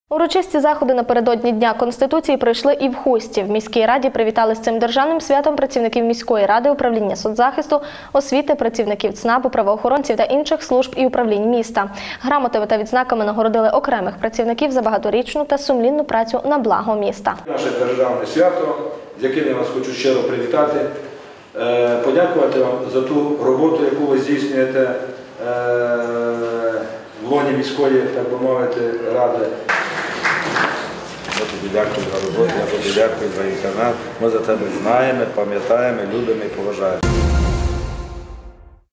Урочисті заходи напередодні Дня Конституції пройшли і в Хусті. В міській раді привітали з цим державним святом працівників міської ради, управління соцзахисту, освіти, працівників ЦНАПу, правоохоронців та інших служб і управлінь міста. Грамотами та відзнаками нагородили окремих працівників за багаторічну та сумлінну працю на благо міста. Наше державне свято, з яким я вас хочу щиро привітати, подякувати вам за ту роботу, яку ви здійснюєте в лоні міської, так би мовити, ради. Я тобі дякую за роботу, я тобі дякую за інтернет. Ми за тебе знаємо, пам'ятаємо, любимо і поважаємо.